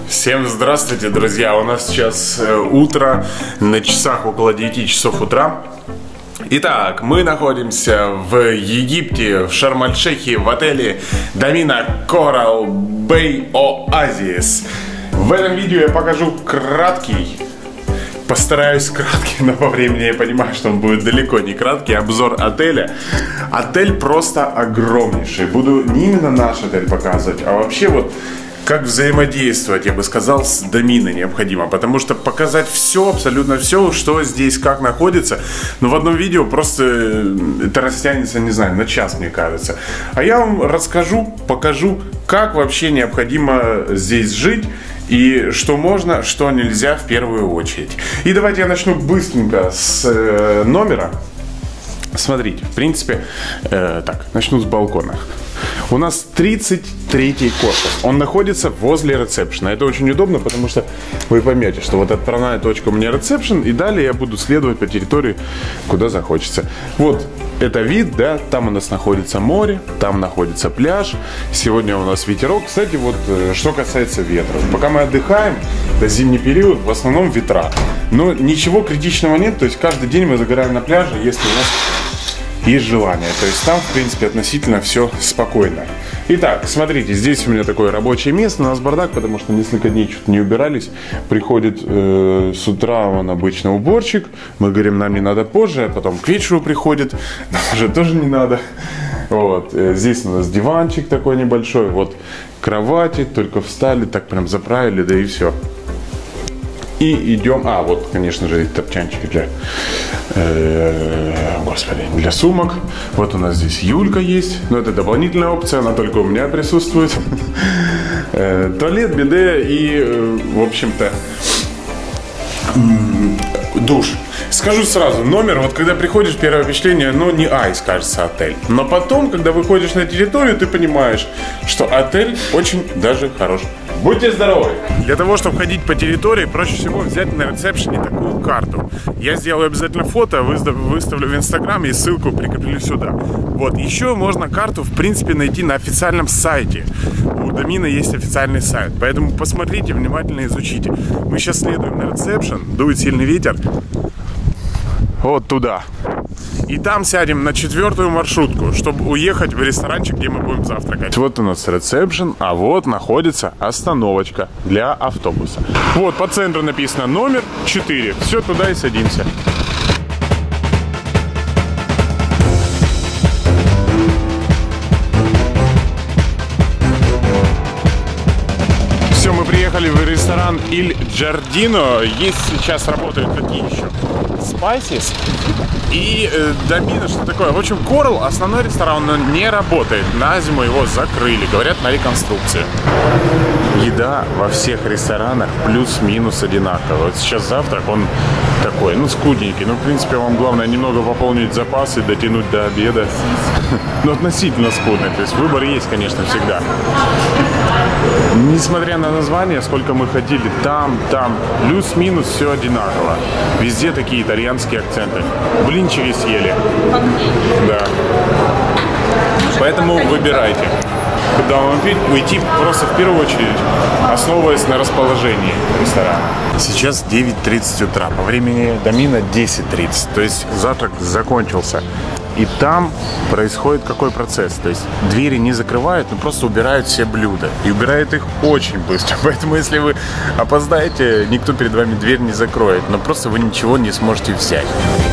Всем здравствуйте, друзья! У нас сейчас утро, на часах около 9 часов утра. Итак, мы находимся в Египте, в Шарм-эль-Шейхе, в отеле Domina Coral Bay Oasis. В этом видео я покажу постараюсь краткий, но по времени я понимаю, что он будет далеко не краткий, обзор отеля. Отель просто огромнейший. Буду не именно наш отель показывать, а вообще вот как взаимодействовать, я бы сказал, с Домино необходимо. Потому что показать все, абсолютно все, что здесь, как находится, но в одном видео просто это растянется, не знаю, на час, мне кажется. А я вам расскажу, покажу, как вообще необходимо здесь жить. И что можно, что нельзя в первую очередь. И давайте я начну быстренько с номера. Смотрите, в принципе, так, начну с балкона. У нас 33-й корпус. Он находится возле ресепшена. Это очень удобно, потому что вы поймете, что вот отправная точка у меня ресепшен, и далее я буду следовать по территории, куда захочется. Вот это вид, да, там у нас находится море, там находится пляж. Сегодня у нас ветерок. Кстати, вот что касается ветра. Пока мы отдыхаем, это зимний период, в основном ветра. Но ничего критичного нет, то есть каждый день мы загораем на пляже, если у нас есть желание. То есть там, в принципе, относительно все спокойно. Итак, смотрите, здесь у меня такое рабочее место. У нас бардак, потому что несколько дней что-то не убирались. Приходит с утра он обычно уборщик. Мы говорим, нам не надо позже. А потом к вечеру приходит. Нам уже тоже не надо. Вот. Здесь у нас диванчик такой небольшой. Вот кровати, только встали, так прям заправили, да и все. И идем, вот, конечно же, топчанчики для сумок. Вот у нас здесь Юлька есть, но это дополнительная опция, она только у меня присутствует. Туалет, биде и, в общем-то, душ. Скажу сразу, номер, вот когда приходишь, первое впечатление, не айс, кажется, отель. Но потом, когда выходишь на территорию, ты понимаешь, что отель очень даже хорош. Будьте здоровы! Для того, чтобы ходить по территории, проще всего взять на ресепшене такую карту. Я сделаю обязательно фото, выставлю в Инстаграме и ссылку прикреплю сюда. Вот, еще можно карту, в принципе, найти на официальном сайте. У Домино есть официальный сайт, поэтому посмотрите, внимательно изучите. Мы сейчас следуем на ресепшен, дует сильный ветер. Вот туда. И там сядем на 4-ю маршрутку, чтобы уехать в ресторанчик, где мы будем завтракать. Вот у нас ресепшн, а вот находится остановочка для автобуса. Вот по центру написано номер 4. Все, туда и садимся. Все, мы приехали в ресторан Il Giardino. Есть сейчас работают какие еще? Spices и Домино, что такое. В общем, Coral, основной ресторан, он не работает. На зиму его закрыли, говорят, на реконструкции. Еда во всех ресторанах плюс-минус одинаковая. Вот сейчас завтрак, он такой, скудненький. В принципе, вам главное немного пополнить запасы, дотянуть до обеда. Но относительно скудный. То есть выбор есть, конечно, всегда. Несмотря на название, сколько мы ходили, там, плюс-минус все одинаково. Везде такие итальянские акценты. Блинчики съели. Да. Поэтому выбирайте, куда вам уйти, просто в первую очередь основываясь на расположении ресторана. Сейчас 9:30 утра, по времени Домино 10:30, то есть завтрак закончился. И там происходит какой процесс? То есть двери не закрывают, но просто убирают все блюда. И убирают их очень быстро. Поэтому если вы опоздаете, никто перед вами дверь не закроет. Но просто вы ничего не сможете взять.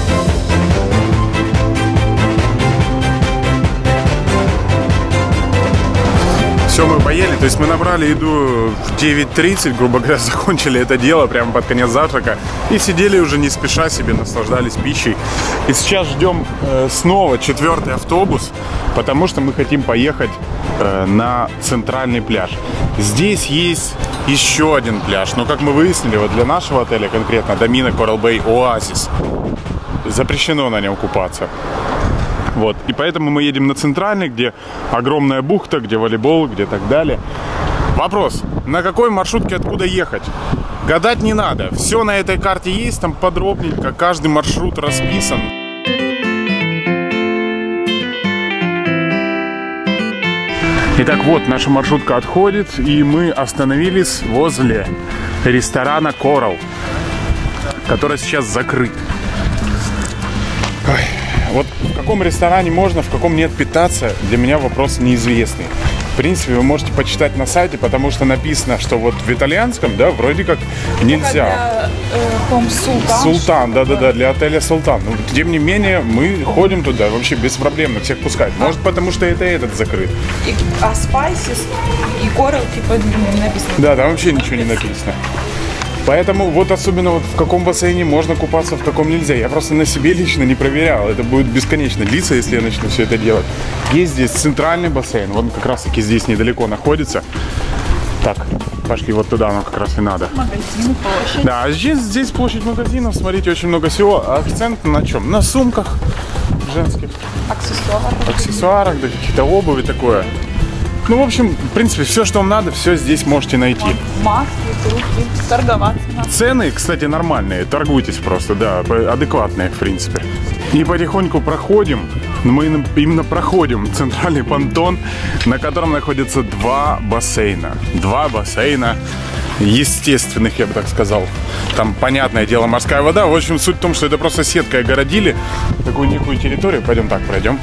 Все, мы поели, то есть мы набрали еду в 9:30, грубо говоря, закончили это дело прямо под конец завтрака. И сидели уже не спеша себе, наслаждались пищей. И сейчас ждем снова 4-й автобус, потому что мы хотим поехать на центральный пляж. Здесь есть еще один пляж, но как мы выяснили, вот для нашего отеля конкретно, Domina Coral Bay Oasis, запрещено на нем купаться. Вот. И поэтому мы едем на центральный, где огромная бухта, где волейбол, где так далее. Вопрос, на какой маршрутке откуда ехать? Гадать не надо. Все на этой карте есть, там подробненько, каждый маршрут расписан. Итак, вот наша маршрутка отходит, и мы остановились возле ресторана Coral, который сейчас закрыт. Ой, вот в каком ресторане можно, в каком нет питаться, для меня вопрос неизвестный. В принципе, вы можете почитать на сайте, потому что написано, что вот в итальянском, да, вроде как нельзя. Султан, да-да-да, для отеля Султан. Но тем не менее, мы ходим туда вообще беспроблемно, всех пускать. Может, потому что это этот закрыт. А Spices и Coral типа не написано. Да, там вообще ничего не написано. Поэтому вот особенно вот в каком бассейне можно купаться, в каком нельзя. Я просто на себе лично не проверял. Это будет бесконечно длиться, если я начну все это делать. Есть здесь центральный бассейн. Он как раз таки здесь недалеко находится. Так, пошли вот туда, нам как раз и надо. Магазины, площадь. Да, а здесь площадь магазинов. Смотрите, очень много всего. А акцент на чем? На сумках женских. Аксессуарах, да, какие-то обуви такое. Ну, в общем, в принципе, все, что вам надо, все здесь можете найти. Маски, трубки, торговаться. Цены, кстати, нормальные. Торгуйтесь просто, да, адекватные, в принципе. И потихоньку проходим, мы именно проходим центральный понтон, на котором находятся два бассейна. Два бассейна естественных, я бы так сказал. Там, понятное дело, морская вода. В общем, суть в том, что это просто сеткой огородили такую некую территорию. Пойдем так, пройдем.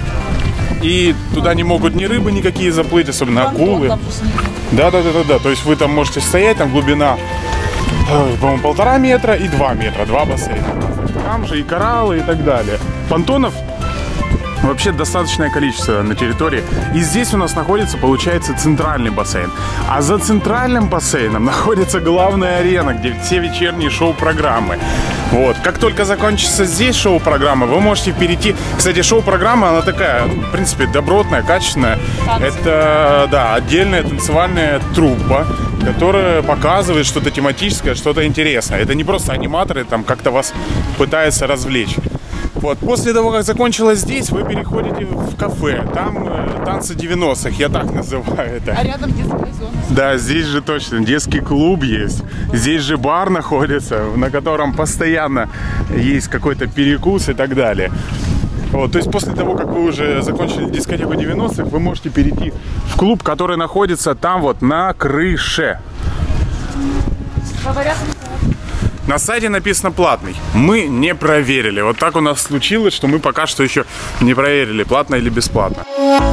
И туда не могут ни рыбы никакие заплыть, особенно акулы. Да. То есть вы там можете стоять, там глубина, по-моему, 1,5 метра и 2 метра, два бассейна. Там же и кораллы и так далее. Понтонов вообще достаточное количество на территории. И здесь у нас находится, получается, центральный бассейн. А за центральным бассейном находится главная арена, где все вечерние шоу-программы. Вот. Как только закончится здесь шоу-программа, вы можете перейти... Кстати, шоу-программа, она такая, в принципе, добротная, качественная. Это, да, отдельная танцевальная труппа, которая показывает что-то тематическое, что-то интересное. Это не просто аниматоры там как-то вас пытаются развлечь. Вот. После того, как закончилось здесь, вы переходите в кафе. Там танцы 90-х, я так называю это. А рядом детская зона. Да, здесь же точно детский клуб есть. Здесь же бар находится, на котором постоянно есть какой-то перекус и так далее. Вот, то есть после того, как вы уже закончили дискотеку 90-х, вы можете перейти в клуб, который находится там вот на крыше. Говорят, на сайте написано платный. Мы не проверили. Вот так у нас случилось, что мы пока что еще не проверили, платно или бесплатно.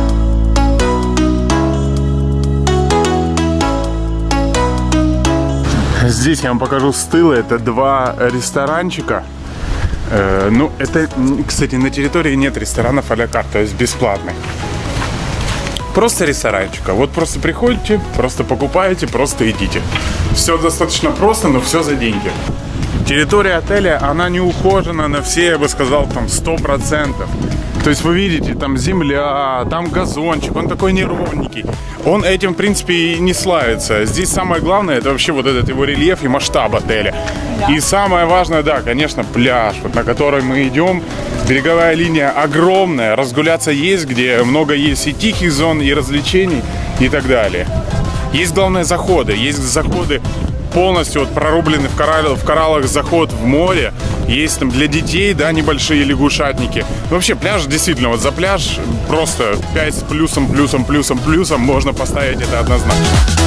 Здесь я вам покажу с тыла. Это два ресторанчика. Ну, это, кстати, на территории нет ресторанов а-ля карт, то есть бесплатный. Просто ресторанчика. Вот просто приходите, просто покупаете, просто идите. Все достаточно просто, но все за деньги. Территория отеля, она не ухожена на все, я бы сказал, там 100%. То есть вы видите, там земля, там газончик, он такой неровненький. Он этим, в принципе, и не славится. Здесь самое главное, это вообще вот этот его рельеф и масштаб отеля. Да. И самое важное, да, конечно, пляж, вот на который мы идем. Береговая линия огромная, разгуляться есть где, много есть и тихих зон, и развлечений, и так далее. Есть, главное, заходы. Есть заходы полностью вот прорублены в кораллах заход в море. Есть там для детей, да, небольшие лягушатники. Вообще пляж, действительно, вот за пляж просто 5 с плюсом можно поставить это однозначно.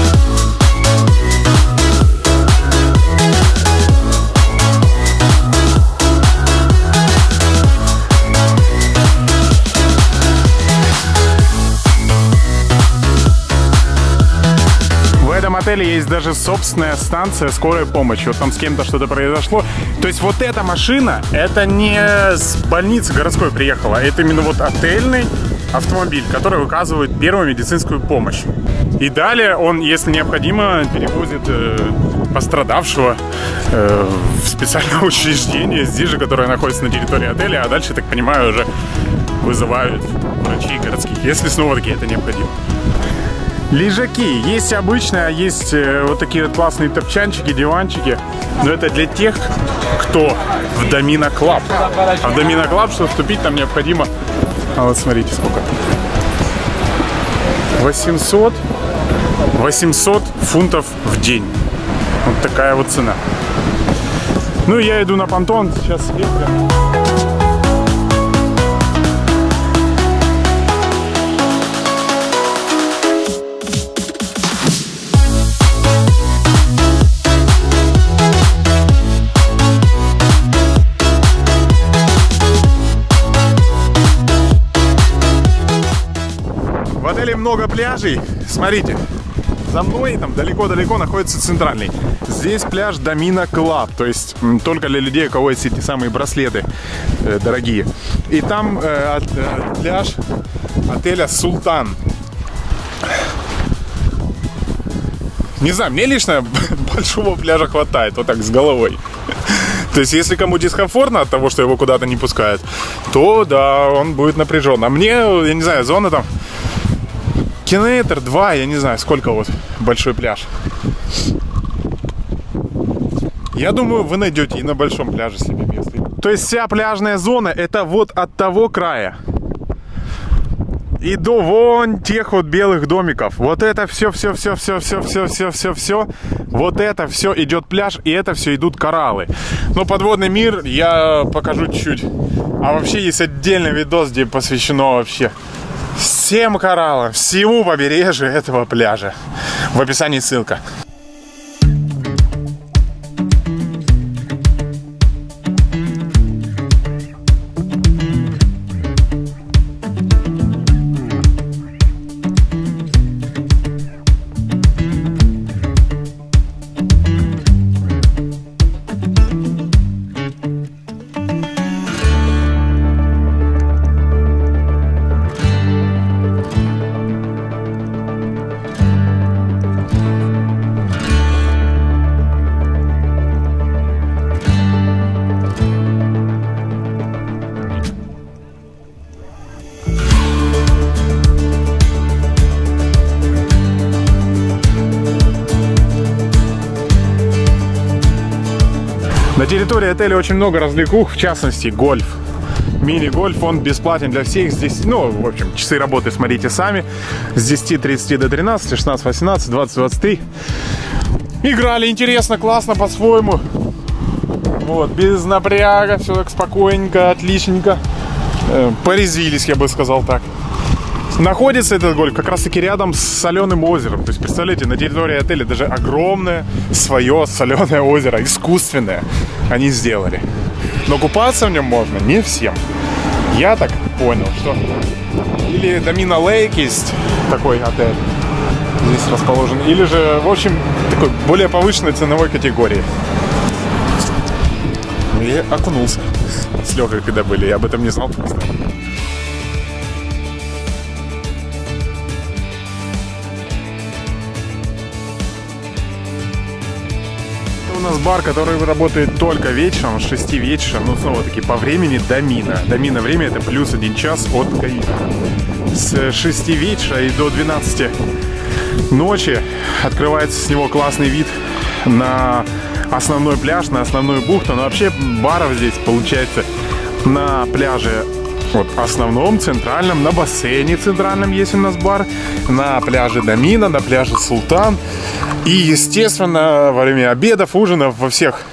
В этом отеле есть даже собственная станция скорой помощи. Вот там с кем-то что-то произошло. То есть вот эта машина, это не с больницы городской приехала, это именно вот отельный автомобиль, который выказывает первую медицинскую помощь. И далее он, если необходимо, перевозит пострадавшего в специальное учреждение, здесь же, которое находится на территории отеля, а дальше, я так понимаю, уже вызывают врачей городских, если снова-таки это необходимо. Лежаки. Есть обычные, а есть вот такие вот классные топчанчики, диванчики. Но это для тех, кто в Домино Клаб. А в Домино Клаб, чтобы вступить, там необходимо... А вот смотрите, сколько. 800 фунтов в день. Вот такая вот цена. Ну, я иду на понтон. Сейчас себе прям... много пляжей. Смотрите, за мной там далеко-далеко находится центральный. Здесь пляж Домина Клаб, то есть только для людей, у кого есть эти самые браслеты дорогие. И там пляж отеля Султан. Не знаю, мне лично большого пляжа хватает, вот так с головой. То есть, если кому дискомфортно от того, что его куда-то не пускают, то да, он будет напряжен. А мне, я не знаю, зона там километр, 2, я не знаю, сколько вот большой пляж. Я думаю, вы найдете и на большом пляже себе место. То есть, вся пляжная зона, это вот от того края и до вон тех вот белых домиков. Вот это все. Вот это все идет пляж, и это все идут кораллы. Но подводный мир я покажу чуть-чуть. А вообще есть отдельный видос, где посвящено вообще всем кораллам, всему побережью этого пляжа. В описании ссылка. На территории отеля очень много развлекух, в частности гольф. Мини-гольф, он бесплатен для всех. Здесь, ну, в общем, часы работы смотрите сами. С 10:30 до 13, 16:18, 20:23. Играли интересно, классно, по-своему. Вот, без напряга, все так спокойненько, отличненько. Порезвились, я бы сказал так. Находится этот гольф как раз-таки рядом с соленым озером. То есть, представляете, на территории отеля даже огромное свое соленое озеро, искусственное, они сделали. Но купаться в нем можно не всем. Я так понял, что... Или Домина Лейк есть такой отель, здесь расположен. Или же, в общем, такой более повышенной ценовой категории. И окунулся с Лёгой, когда были, я об этом не знал просто. У нас бар, который работает только вечером, с 6 вечера, но снова-таки по времени Домина. Домина время это плюс 1 час от Каира. С 6 вечера и до 12 ночи открывается с него классный вид на основной пляж, на основную бухту. Но вообще баров здесь получается на пляже вот основном, центральном, на бассейне центральном есть у нас бар, на пляже Домина, на пляже Султан. И, естественно, во время обедов, ужинов во всех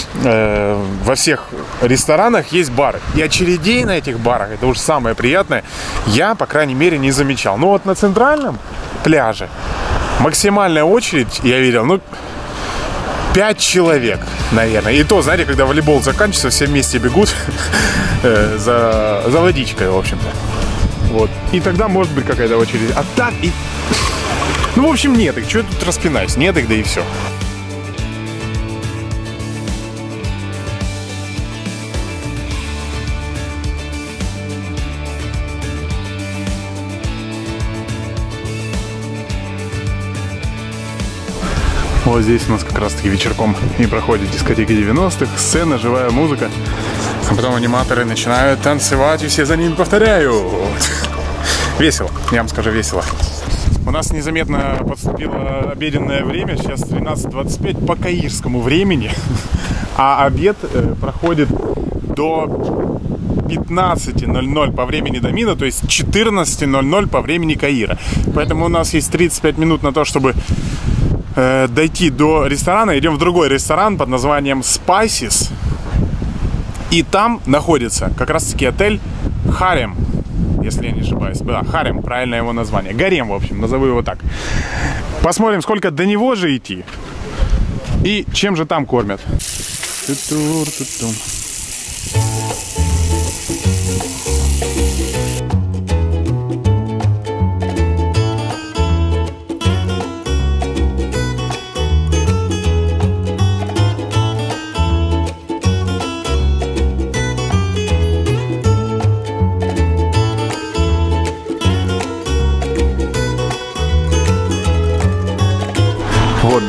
ресторанах есть бары. И очередей на этих барах, это уж самое приятное, я, по крайней мере, не замечал. Но вот на центральном пляже максимальная очередь, я видел, ну, 5 человек, наверное. И то, знаете, когда волейбол заканчивается, все вместе бегут за водичкой, в общем-то. Вот. И тогда может быть какая-то очередь. А так и... Ну, в общем, нет их. Чего я тут распинаюсь? Нет их, да и все. Вот здесь у нас как раз-таки вечерком и проходит дискотека 90-х, сцена, живая музыка. А потом аниматоры начинают танцевать, и все за ними повторяют. Весело, я вам скажу, весело. У нас незаметно подступило обеденное время, сейчас 13:25 по каирскому времени, а обед проходит до 15:00 по времени Домина, то есть 14:00 по времени Каира. Поэтому у нас есть 35 минут на то, чтобы дойти до ресторана. Идем в другой ресторан под названием Spices. И там находится как раз-таки отель Харем, если я не ошибаюсь. Да, Харем, правильное его название. Гарем, в общем, назову его так. Посмотрим, сколько до него же идти. И чем же там кормят.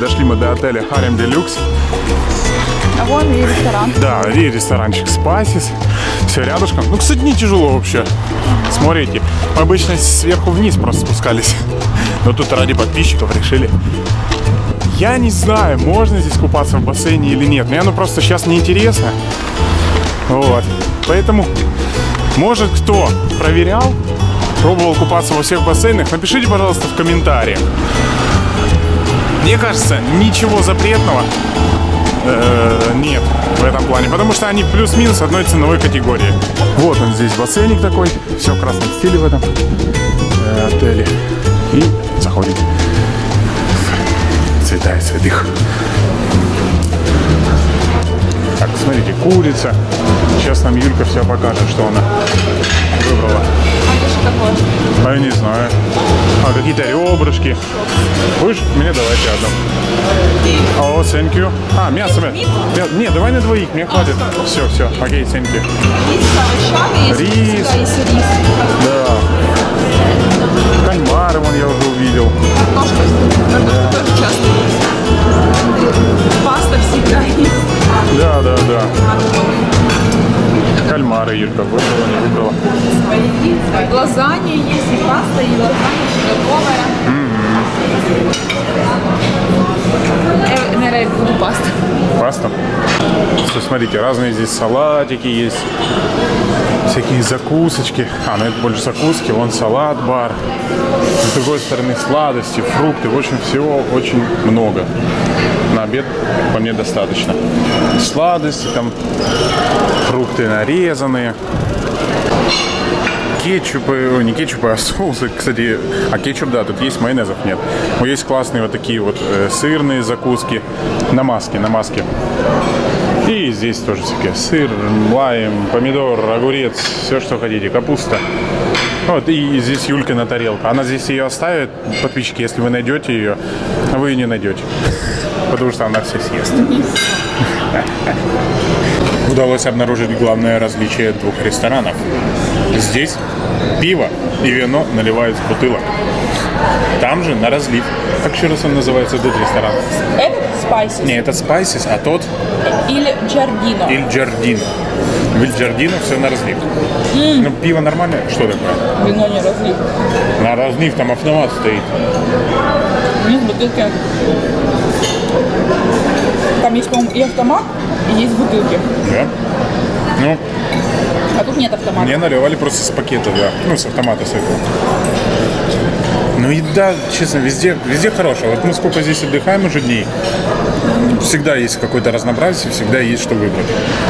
дошли мы до отеля Harem Deluxe. А вон и ресторан. Да, и ресторанчик Spices. Все рядышком. Ну, кстати, не тяжело вообще. Смотрите, мы обычно сверху вниз просто спускались. Но тут ради подписчиков решили. Я не знаю, можно здесь купаться в бассейне или нет. Мне оно просто сейчас неинтересно. Вот. Поэтому, может, кто проверял, пробовал купаться во всех бассейнах, напишите, пожалуйста, в комментариях. Мне кажется, ничего запретного нет в этом плане, потому что они плюс-минус одной ценовой категории. Вот он здесь бассейник такой, все в красном стиле в этом отеле. И заходим. Цвета и святых. Так, смотрите, курица. Сейчас нам Юлька все покажет, что она выбрала. А это что такое? А я не знаю. А какие-то ребрышки. Будешь? Мне давайте одну. О, thank you. А, мясо. Не, давай на двоих, мне хватит. Все, окей, thank you. Есть с овощами, есть Рис. всегда есть рис. Да. Кальмары вон я уже увидел. Картошка тоже часто есть. Паста всегда есть. Да. Кальмары Юлька выбрала, не выбрала. И лазанья есть, и паста, и лазанья готовая. Я, наверное, буду паста. Паста? Все, смотрите, разные здесь салатики есть. Всякие закусочки. А, ну это больше закуски. Вон салат-бар. С другой стороны сладости, фрукты. В общем, всего очень много. На обед по мне достаточно. Сладости, там фрукты нарезанные. Кетчупы, не кетчупы, а соусы, кстати, а кетчуп, да, тут есть, майонезов нет. Но есть классные вот такие вот сырные закуски, намазки. И здесь тоже всякие сыр, лайм, помидор, огурец, все, что хотите, капуста. Вот, и здесь Юлькина тарелка. Она здесь ее оставит, подписчики, если вы найдете ее, вы ее не найдете, потому что она все съест. Удалось обнаружить главное различие двух ресторанов. Здесь пиво и вино наливают с бутылок. Там же на разлив. Как еще раз он называется, этот ресторан? Это Spices. Не, это Spices, а тот... Или Giardino. Иль Джардино. В Иль Джардино все на разлив. Ну, пиво нормальное. Что такое? Вино не разлив. На разлив там автомат стоит. Есть бутылки. Там есть, по-моему, и автомат, и есть бутылки. Да? Ну, А тут нет автомата. мне наливали просто с пакета, да. Ну, с автомата с этого. Ну, еда, честно, везде хорошая. Вот мы сколько здесь отдыхаем уже дней, всегда есть какое-то разнообразие, всегда есть что выбрать.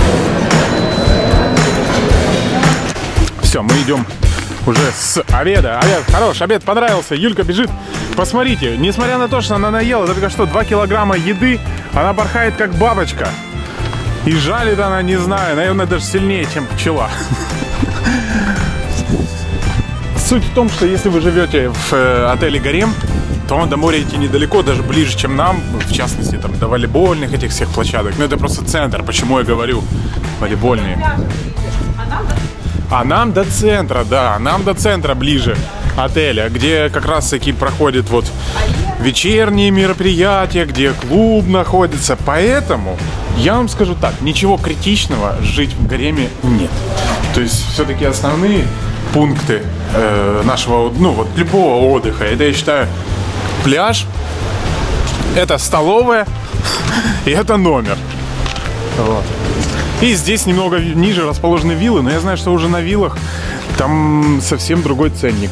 Все, мы идем уже с обеда. Обед хорош, обед понравился. Юлька бежит. Посмотрите, несмотря на то, что она наела только что 2 килограмма еды, она порхает как бабочка. И жалит она, не знаю, наверное, даже сильнее, чем пчела. Суть в том, что если вы живете в отеле Гарем, то до моря идти недалеко, даже ближе, чем нам, в частности, там, до волейбольных этих всех площадок. Но это просто центр, почему я говорю волейбольные. А нам до центра, да, нам до центра ближе отеля, где как раз таки проходят вот вечерние мероприятия, где клуб находится. Поэтому я вам скажу так, ничего критичного жить в Гареме нет. То есть все-таки основные пункты нашего, ну вот любого отдыха, это, я считаю, пляж, это столовая и это номер. Вот. И здесь немного ниже расположены виллы, но я знаю, что уже на виллах там совсем другой ценник.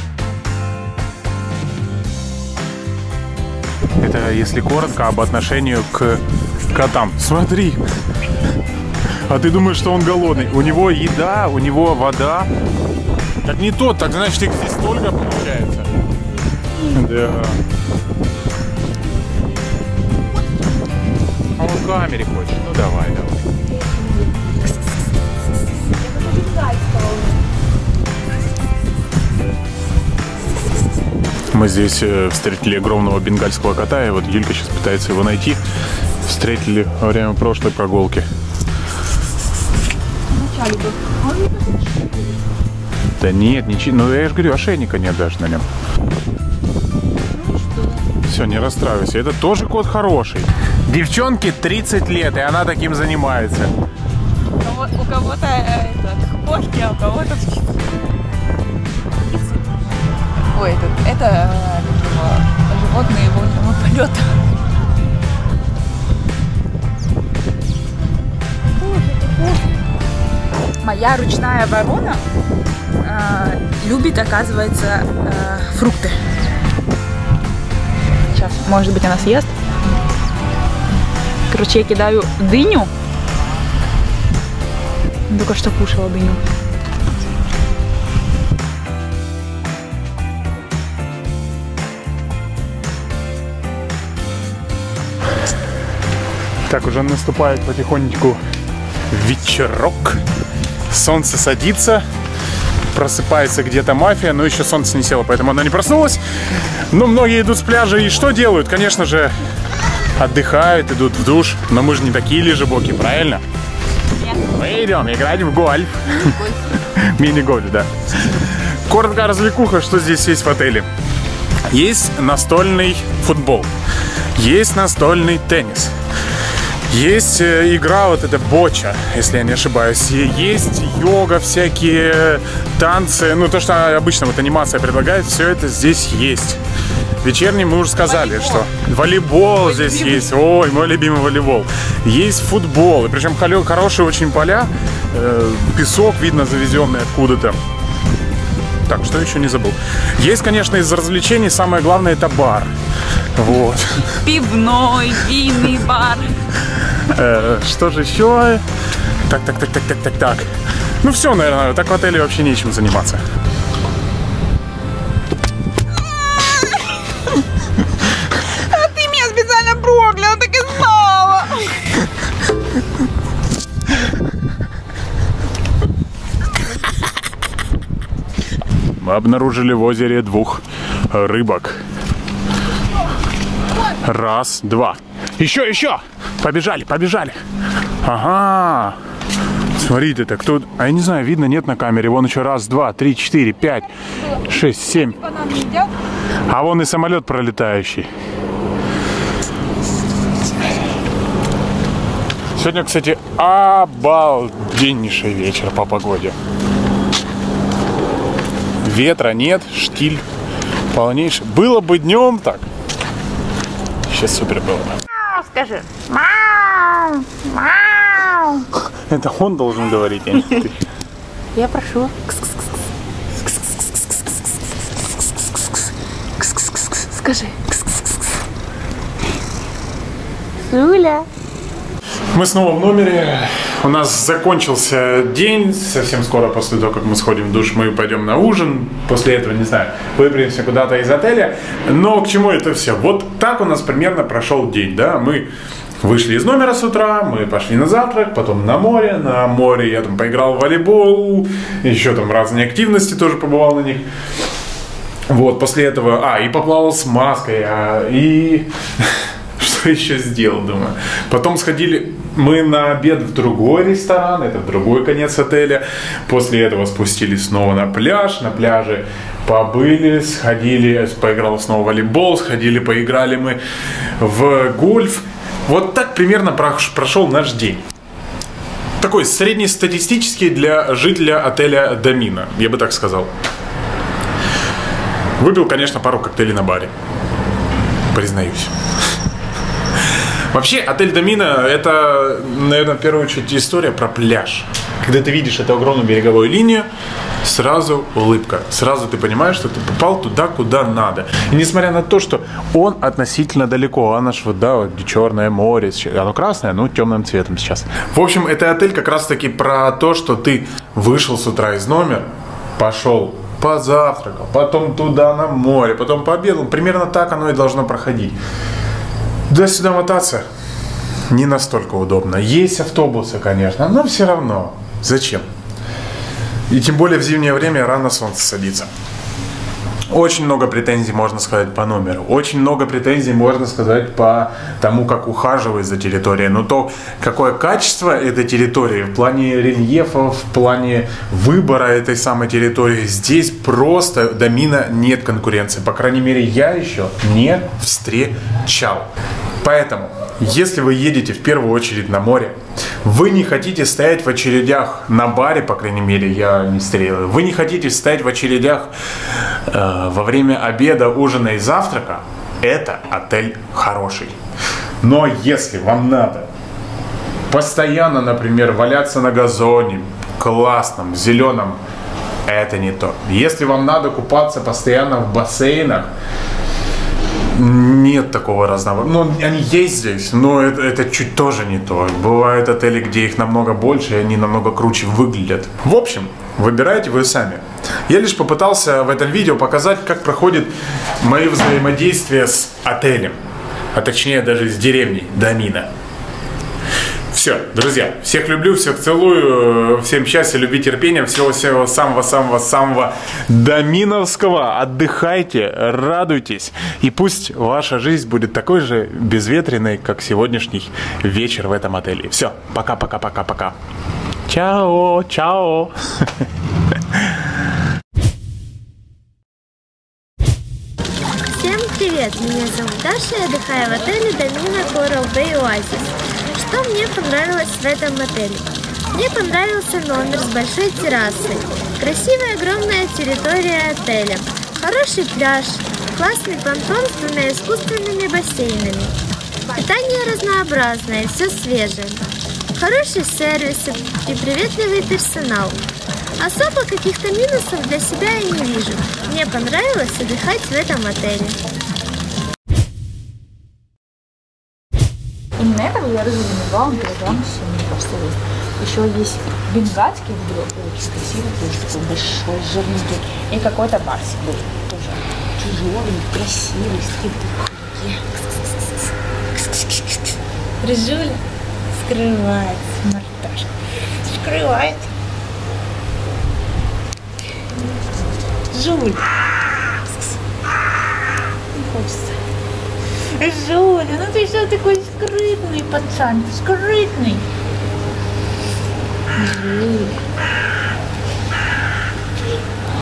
Это если коротко об отношению к котам. Смотри. А ты думаешь, что он голодный? У него еда, у него вода. Так не тот, так значит их здесь столько получается. Да. А он в камере хочет. Ну давай. Мы здесь встретили огромного бенгальского кота, и вот Юлька сейчас пытается его найти. Встретили во время прошлой прогулки. Да нет, ничего. Ну я же говорю, ошейника нет даже на нем. все, не расстраивайся. Это тоже кот хороший. Девчонке 30 лет, и она таким занимается. У кого-то кошки, а у кого-то... Ой, это животные вольного полета. Моя ручная ворона любит, оказывается, фрукты. Сейчас, может быть, она съест. Короче, я кидаю дыню. Только что кушала дыню. Так, уже наступает потихонечку вечерок. Солнце садится. Просыпается где-то мафия, но еще солнце не село, поэтому она не проснулась. Но многие идут с пляжа и что делают? Конечно же, отдыхают, идут в душ. Но мы же не такие лежебоки, правильно? Нет. Мы идем играть в гольф. Мини-гольф, да. Коротко развлекуха, что здесь есть в отеле. Есть настольный футбол. Есть настольный теннис. Есть игра, вот эта боча, если я не ошибаюсь. Есть йога, всякие танцы. Ну, то, что обычно вот анимация предлагает, все это здесь есть. Вечерний мы уже сказали, волейбол. Что волейбол здесь есть. Ой, мой любимый волейбол. Есть футбол. И причем хорошие очень поля. Песок, видно, завезенный откуда-то. Так, что еще не забыл. Есть, конечно, из развлечений самое главное — это бар. Вот. Пивной, винный бар. Что же еще? Так. Ну все, наверное, так в отеле вообще нечем заниматься. А ты меня специально проклял, так и знала. Мы обнаружили в озере 2 рыбок. Раз, 2. Еще! Побежали! Ага! Смотрите, это кто... А я не знаю, видно, нет на камере. Вон еще 1, 2, 3, 4, 5, 6, 7. А вон и самолет пролетающий. Сегодня, кстати, обалденнейший вечер по погоде. Ветра нет, штиль полнейший. Было бы днем так. Сейчас супер было бы. Скажи. Мау! Мау! Это он должен говорить, а не ты. Я прошу. Скажи. Суля. Мы снова в номере. У нас закончился день. Совсем скоро после того, как мы сходим в душ, мы пойдем на ужин. После этого, не знаю, выберемся куда-то из отеля. Но к чему это все? Вот так у нас примерно прошел день, да? Мы вышли из номера с утра, мы пошли на завтрак, потом на море. На море я там поиграл в волейбол, еще там разные активности тоже побывал на них. Вот, после этого, и поплавал с маской, и что еще сделал, думаю. Потом сходили мы на обед в другой ресторан, это в другой конец отеля. После этого спустились снова на пляж, на пляже побыли, сходили, поиграл снова в волейбол, сходили, поиграли мы в гольф. Вот так примерно прошел наш день. Такой среднестатистический для жителя отеля Домина, я бы так сказал. Выпил, конечно, пару коктейлей на баре. Признаюсь. Вообще, отель Домина — это, наверное, в первую очередь история про пляж. Когда ты видишь эту огромную береговую линию, сразу улыбка. Сразу ты понимаешь, что ты попал туда, куда надо. И несмотря на то, что он относительно далеко, оно ж вот, да, вот, Черное море, оно красное, но темным цветом сейчас. В общем, это отель как раз-таки про то, что ты вышел с утра из номера, пошел, позавтракал, потом туда на море, потом пообедал. Примерно так оно и должно проходить. Туда-сюда мотаться не настолько удобно. Есть автобусы, конечно, но все равно. Зачем? И тем более в зимнее время рано солнце садится. Очень много претензий, можно сказать, по номеру. Очень много претензий, можно сказать, по тому, как ухаживать за территорией. Но то, какое качество этой территории в плане рельефа, в плане выбора этой самой территории, здесь просто Домино нет конкуренции. По крайней мере, я еще не встречал. Поэтому, если вы едете в первую очередь на море, вы не хотите стоять в очередях на баре, по крайней мере, я не стрелю, вы не хотите стоять в очередях во время обеда, ужина и завтрака, это отель хороший. Но если вам надо постоянно, например, валяться на газоне, классном, зеленом, это не то. Если вам надо купаться постоянно в бассейнах, нет такого разнообразия. Ну, они есть здесь, но это чуть тоже не то. Бывают отели, где их намного больше, и они намного круче выглядят. В общем, выбирайте вы сами. Я лишь попытался в этом видео показать, как проходит мое взаимодействие с отелем. А точнее, даже с деревней Домино. Все, друзья, всех люблю, всех целую, всем счастья, любви, терпения, всего-всего самого-самого-самого доминовского. Отдыхайте, радуйтесь, и пусть ваша жизнь будет такой же безветренной, как сегодняшний вечер в этом отеле. Все, пока-пока-пока-пока. Чао, чао. Всем привет, меня зовут Даша, я отдыхаю в отеле Домино Coral Bay Oasis. Что мне понравилось в этом отеле? Мне понравился номер с большой террасой, красивая огромная территория отеля, хороший пляж, классный понтон с двумя искусственными бассейнами. Питание разнообразное, все свежее. Хороший сервис и приветливый персонал. Особо каких-то минусов для себя я не вижу. Мне понравилось отдыхать в этом отеле. Именно этого я разрекомендовала на программу сегодня, мне кажется, есть. Еще есть бенгальский был, очень красивый, тоже такой большой, жирненький. И какой-то барсик был, тоже тяжелый, красивый, с Рыжуля скрывается, мордашка. Скрывает. Жуль. Не хочется. Жуля, ну ты что такой скрытный пацан, скрытный. Жуля.